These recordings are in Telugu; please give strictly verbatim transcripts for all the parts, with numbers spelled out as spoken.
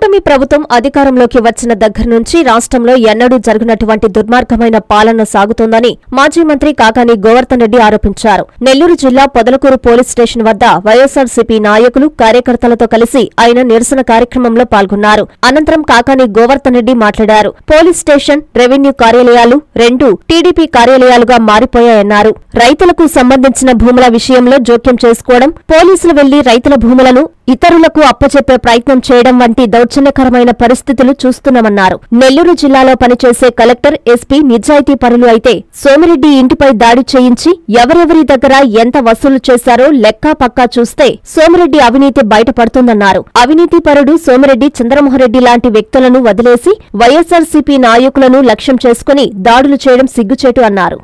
కూటమి ప్రభుత్వం అధికారంలోకి వచ్చిన దగ్గర నుంచి రాష్ట్రంలో ఎన్నడూ జరగనటువంటి దుర్మార్గమైన పాలన సాగుతోందని మాజీ మంత్రి కాకాని గోవర్ధన్ రెడ్డి ఆరోపించారు. నెల్లూరు జిల్లా పొదలకూరు పోలీస్ స్టేషన్ వద్ద వైఎస్సార్సీపీ నాయకులు కార్యకర్తలతో కలిసి ఆయన నిరసన కార్యక్రమంలో పాల్గొన్నారు. అనంతరం కాకాని గోవర్ధన్ రెడ్డి మాట్లాడారు. పోలీస్ స్టేషన్, రెవెన్యూ కార్యాలయాలు రెండు టీడీపీ కార్యాలయాలుగా మారిపోయాయన్నారు. రైతులకు సంబంధించిన భూముల విషయంలో జోక్యం చేసుకోవడం, పోలీసులు వెళ్లి రైతుల భూములను ఇతరులకు అప్పచెప్పే ప్రయత్నం చేయడం వంటి దౌర్జన్యకరమైన పరిస్థితులు చూస్తున్నామన్నారు. నెల్లూరు జిల్లాలో పనిచేసే కలెక్టర్, ఎస్పీ నిజాయితీ పరులు అయితే సోమిరెడ్డి ఇంటిపై దాడి చేయించి ఎవరెవరి దగ్గర ఎంత వసూలు చేశారో లెక్కా పక్కా చూస్తే సోమిరెడ్డి అవినీతి బయటపడుతుందన్నారు. అవినీతి పరుడు సోమిరెడ్డి, చంద్రమోహన్రెడ్డి లాంటి వ్యక్తులను వదిలేసి వైఎస్సార్సీపీ నాయకులను లక్ష్యం చేసుకుని దాడులు చేయడం సిగ్గుచేటు అన్నారు.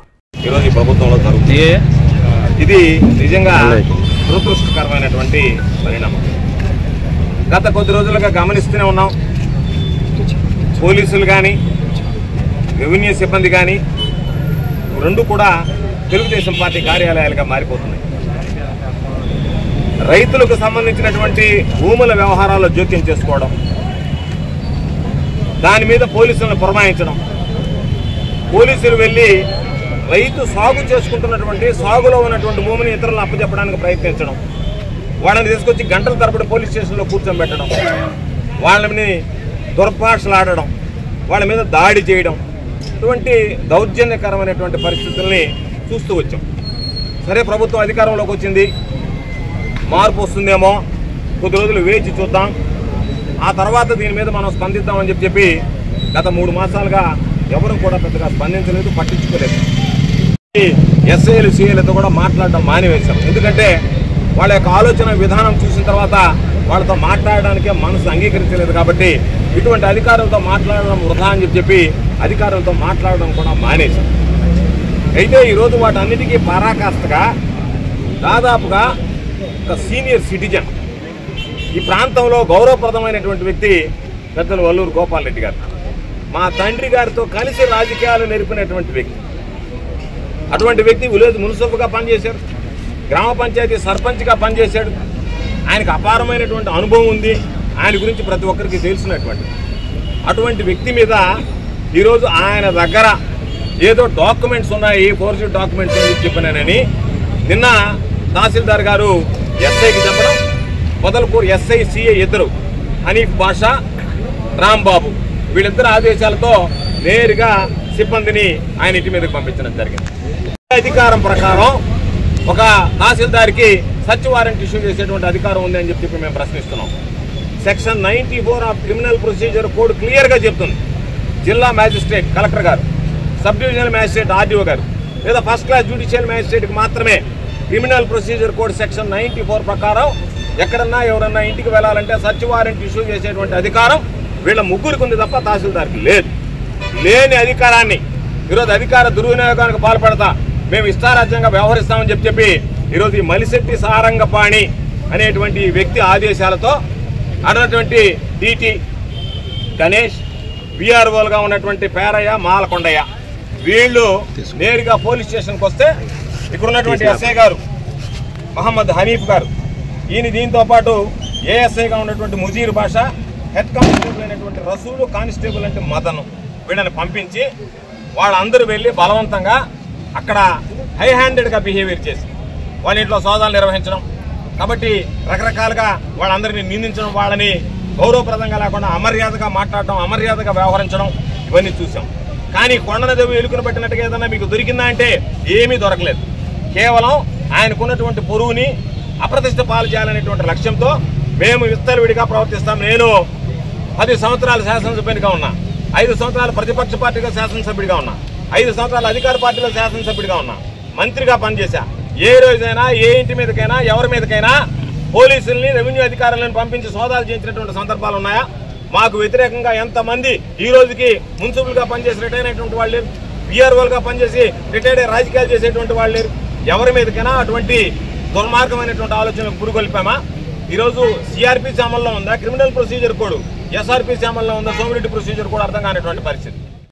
ఇది నిజంగా దురదృష్టకరమైనటువంటి పరిణామం. గత కొద్ది రోజులుగా గమనిస్తూనే ఉన్నాం. పోలీసులు కానీ, రెవెన్యూ సిబ్బంది కానీ రెండు కూడా తెలుగుదేశం పార్టీ కార్యాలయాలుగా మారిపోతున్నాయి. రైతులకు సంబంధించినటువంటి భూముల వ్యవహారాల్లో జోక్యం చేసుకోవడం, దాని మీద పోలీసులను పురమాయించడం, పోలీసులు వెళ్ళి రైతు సాగు చేసుకుంటున్నటువంటి సాగులో ఉన్నటువంటి భూమిని ఇతరులను అప్పచెప్పడానికి ప్రయత్నించడం, వాళ్ళని తీసుకొచ్చి గంటల తరబడి పోలీస్ స్టేషన్లో కూర్చోబెట్టడం, వాళ్ళని దుర్భాషలాడడం, వాళ్ళ మీద దాడి చేయడం, ఇటువంటి దౌర్జన్యకరమైనటువంటి పరిస్థితుల్ని చూస్తూ వచ్చాం. సరే, ప్రభుత్వం అధికారంలోకి వచ్చింది, మార్పు వస్తుందేమో, కొద్ది రోజులు వేచి చూద్దాం, ఆ తర్వాత దీని మీద మనం స్పందిద్దామని చెప్పి చెప్పి గత మూడు మాసాలుగా ఎవరు కూడా పెద్దగా స్పందించలేదు, పట్టించుకోలేదు. ఎస్ఐలు సిఐలతో కూడా మాట్లాడడం మానివేశాం. ఎందుకంటే వాళ్ళ యొక్క ఆలోచన విధానం చూసిన తర్వాత వాళ్ళతో మాట్లాడడానికే మనసు అంగీకరించలేదు. కాబట్టి ఇటువంటి అధికారులతో మాట్లాడడం వృధా అని చెప్పి చెప్పి అధికారులతో మాట్లాడడం కూడా మానేశాం. అయితే ఈరోజు వాటన్నిటికీ పరాకాష్ఠగా దాదాపుగా ఒక సీనియర్ సిటిజన్, ఈ ప్రాంతంలో గౌరవప్రదమైనటువంటి వ్యక్తి పెద్దలు వల్లూరు గోపాల్ రెడ్డి గారు, మా తండ్రి గారితో కలిసి రాజకీయాలు నెరిపినటువంటి వ్యక్తి. అటువంటి వ్యక్తి విలేజ్ మున్సిపల్గా పనిచేశారు, గ్రామ పంచాయతీ సర్పంచ్గా పనిచేశాడు. ఆయనకు అపారమైనటువంటి అనుభవం ఉంది, ఆయన గురించి ప్రతి ఒక్కరికి తెలిసినటువంటి అటువంటి వ్యక్తి మీద ఈరోజు ఆయన దగ్గర ఏదో డాక్యుమెంట్స్ ఉన్నాయి, ఫోర్జరీ డాక్యుమెంట్స్ అని చెప్పినానని నిన్న తహసీల్దార్ గారు ఎస్ఐకి చెప్పడం, పొదలకూరు ఎస్ఐ సిఐ ఇద్దరు హనీఫ్ బాషా, రాంబాబు, వీళ్ళిద్దరు ఆదేశాలతో నేరుగా సిబ్బందిని ఆయన ఇంటి మీదకి పంపించడం జరిగింది. అధికారం ప్రకారం ఒక తహసీల్దార్కి సర్చ్ వారెంట్ ఇష్యూ చేసేటువంటి అధికారం ఉంది అని చెప్పి మేము ప్రశ్నిస్తున్నాం. Section ninety four of criminal procedure code క్లియర్గా చెప్తుంది. జిల్లా మ్యాజిస్ట్రేట్ కలెక్టర్ గారు, సబ్ డివిజనల్ మ్యాజిస్ట్రేట్ ఆర్డీఓ గారు లేదా ఫస్ట్ క్లాస్ జ్యుడిషియల్ మ్యాజిస్ట్రేట్కి మాత్రమే criminal procedure code section ninety four ప్రకారం ఎక్కడన్నా ఎవరన్నా ఇంటికి వెళ్ళాలంటే సర్చ్ వారెంట్ ఇష్యూ చేసేటువంటి అధికారం వీళ్ళ ముగ్గురికి ఉంది తప్ప తహసీల్దార్కి లేదు. లేని అధికారాన్ని ఈరోజు అధికార దుర్వినియోగానికి పాల్పడతా మేము ఇష్టారాజ్యంగా వ్యవహరిస్తామని చెప్పి చెప్పి ఈరోజు ఈ మలిశెట్టి సారంగపాణి అనేటువంటి వ్యక్తి ఆదేశాలతో అన్నటువంటి డిటి గణేష్, విఆర్ఓలుగా ఉన్నటువంటి పేరయ్య, మాలకొండయ్య వీళ్ళు నేరుగా పోలీస్ స్టేషన్కి వస్తే ఇక్కడ ఉన్నటువంటి ఎస్ఐ గారు మహమ్మద్ హనీఫ్ గారు, ఈయన దీంతో పాటు ఏఎస్ఐగా ఉన్నటువంటి ముజీర్ బాషా, హెడ్ కానిస్టేబుల్ అయినటువంటి రసూలు, కానిస్టేబుల్ అంటే మదను, వీళ్ళని పంపించి వాళ్ళందరూ వెళ్ళి బలవంతంగా అక్కడ హై హ్యాండెడ్గా బిహేవియర్ చేసి వాళ్ళ ఇంట్లో సోదాలు నిర్వహించడం, కాబట్టి రకరకాలుగా వాళ్ళందరినీ నిందించడం, వాళ్ళని గౌరవప్రదంగా లేకుండా అమర్యాదగా మాట్లాడటం, అమర్యాదగా వ్యవహరించడం, ఇవన్నీ చూసాం. కానీ కొండనదేవి ఎలుకను పట్టినట్టుగా ఏదన్నా మీకు దొరికిందా అంటే ఏమీ దొరకలేదు. కేవలం ఆయనకున్నటువంటి పొరువుని అప్రతిష్ట పాలు చేయాలనేటువంటి లక్ష్యంతో మేము విస్తరవిడిగా ప్రవర్తిస్తాం. నేను పది సంవత్సరాలు శాసనసభ్యునిగా ఉన్నా, ఐదు సంవత్సరాలు ప్రతిపక్ష పార్టీగా శాసనసభ్యుడిగా ఉన్నా, ఐదు సంవత్సరాలు అధికార పార్టీలో శాసనసభ్యుడిగా ఉన్నా, మంత్రిగా పనిచేశా. ఏ రోజైనా ఏ ఇంటి మీదకైనా ఎవరి మీదకైనా పోలీసుల్ని, రెవెన్యూ అధికారులను పంపించి సోదాలు చేయించినటువంటి సందర్భాలు ఉన్నాయా? మాకు వ్యతిరేకంగా ఎంతమంది ఈ రోజుకి మున్సిపల్గా పనిచేసి రిటైర్ అయినటువంటి వాళ్ళు లేరు, విఆర్ఓలుగా పనిచేసి రిటైర్డ్ అయ్యి రాజకీయాలు చేసేటువంటి వాళ్ళు లేరు. ఎవరి మీదకైనా అటువంటి దుర్మార్గమైనటువంటి ఆలోచనలకు పురుగొల్పామా? ఈరోజు సిఆర్పిసి అమల్లో ఉందా, క్రిమినల్ ప్రొసీజర్ కోడ్ ఎస్ఆర్పిసి అమల్లో ఉందా, సోమిరెడ్డి ప్రొసీజర్ కూడా అర్థం కానిటువంటి పరిస్థితి.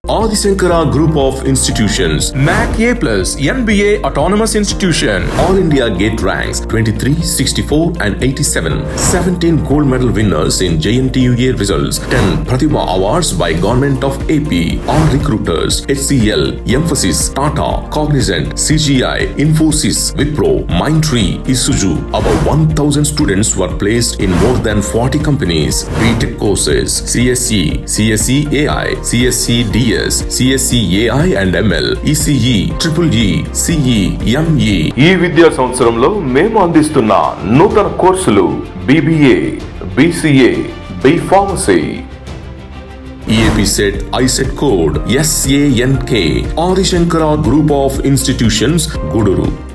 Adi Shankara Group of Institutions, M A C A plus, N B A Autonomous Institution, All India Gate ranks twenty-three, sixty-four and eighty-seven, seventeen gold medal winners in J N T U A results, ten Pratibha Awards by Government of A P, all recruiters, H C L, Emphasis, Tata, Cognizant, C G I, Infosys, Wipro, Mindtree, Isuzu. About one thousand students were placed in more than forty companies. B Tech courses, C S E, C S E A I, C S E D S, C S E A I and M L, E C E, Triple E, C E, M E. ఈ విద్యా సంవత్సరంలో మేము అందిస్తున్న నూతన కోర్సులు B B A, B C A, B Pharmacy. E A P set I set code S A N K. Adi Shankara Group of Institutions, Guduru.